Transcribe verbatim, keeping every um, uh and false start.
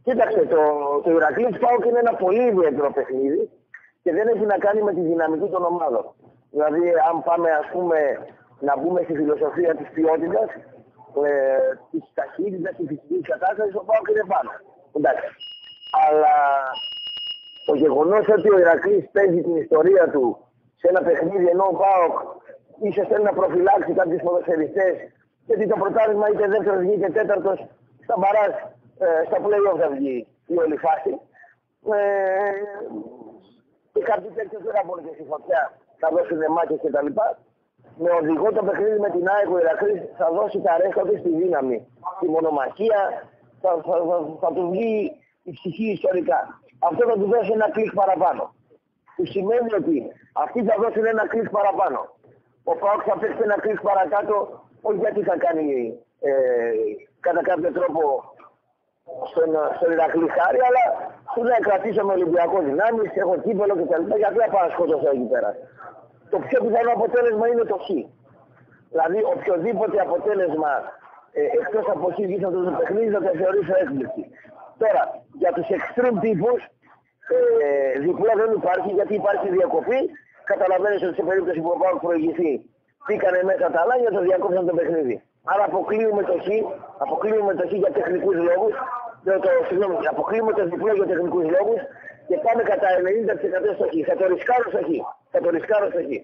Κοίταξε, το, το Ηρακλής ΠΑΟΚ είναι ένα πολύ ιδιαίτερο παιχνίδι και δεν έχει να κάνει με τη δυναμική των ομάδων. Δηλαδή, αν πάμε, ας πούμε, να μπούμε στη φιλοσοφία της ποιότητας, ε, της ταχύτητας, της φυσικής κατάστασης, ο ΠΑΟΚ είναι πάνω. Εντάξει. Αλλά το γεγονός ότι ο Ηρακλής παίζει την ιστορία του σε ένα παιχνίδι, ενώ ο ΠΑΟΚ ίσως θέλει να προφυλάξει κάποιους ποδοσφαιριστές, γιατί το πρωτάθλημα είτε δεύτερος είτε τέταρτος, στα μπαράζ, ε, στα play-off θα βγει η όλη φάση. Ε, και κάποιοι τέτοιοι δεν θα μπορούν και στη φωτιά, θα δώσουν μάχες κτλ. Με οδηγό το παιχνίδι με την ΑΕΚ ο Ηρακλής θα δώσει τα ρέστα του στη δύναμη, τη μονομαχία, θα, θα, θα, θα του βγει η ψυχή ιστορικά. Αυτό θα του δώσει ένα κλικ παραπάνω. Που σημαίνει ότι αυτοί θα δώσουν ένα κλικ παραπάνω. Ο ΠΑΟΚ θα παίξει ένα κλικ παρακάτω, όχι γιατί θα κάνει ε, κατά κάποιο τρόπο στον, στον Ηρακλή χάρη, αλλά του να κρατήσω με Ολυμπιακό δυνάμεις, έχω κύπελο κτλ. Γιατί θα πάω να σκοτώσω εκεί πέρα. Το πιο πιθανό αποτέλεσμα είναι το χ. Δηλαδή οποιοδήποτε αποτέλεσμα ε, εκτός από χ βγει αυτό το παιχνίδι θα το θεωρήσω έκπληξη. Τώρα, για τους extreme τύπους, ε, διπλό δεν υπάρχει γιατί υπάρχει διακοπή. Καταλαβαίνεις ότι σε περίπτωση που ο ΠΑΟΚ προηγηθεί, πήκανε μέσα τα αλάνια, το διακόψαν το παιχνίδι. Άρα αποκλείουμε το χ, αποκλείουμε το χ για τεχνικούς λόγους, το, το, συγγνώμη, αποκλείουμε το διπλό για τεχνικούς λόγους και πάμε κατά ενενήντα τοις εκατό στο χ. Θα το ρισκάρω στο χ. Θα το ρισκάρω στο χ.